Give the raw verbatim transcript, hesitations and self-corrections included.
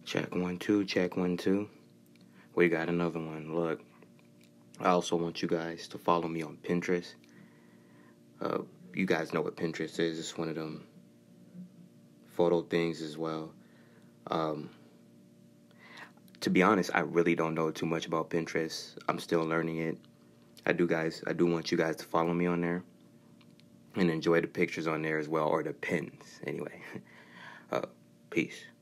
Check one, two, check one, two. We got another one. Look, I also want you guys to follow me on Pinterest. Uh, you guys know what Pinterest is. It's one of them photo things as well. Um, to be honest, I really don't know too much about Pinterest. I'm still learning it. I do, guys. I do want you guys to follow me on there and enjoy the pictures on there as well, or the pins, anyway. uh, peace.